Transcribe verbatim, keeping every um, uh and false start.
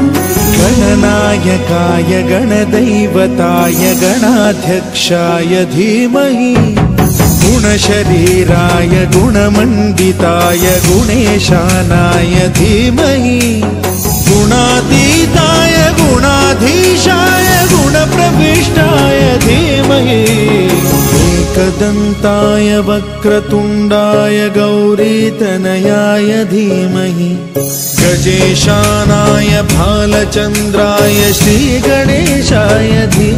गणनायकाय गणदैवताय गणाध्यक्षाय धीमहि गुणशरीराय गुणमण्डिताय गुणेशानाय धीमहि गुणातीताय गुणाधीशाय गुणप्रविष्टाय धीमहि एकदन्ताय वक्रतुण्डाय गौरीतनयाय धीमहि गजेशानाय भालचन्द्राय श्रीगणेशाय धीमहि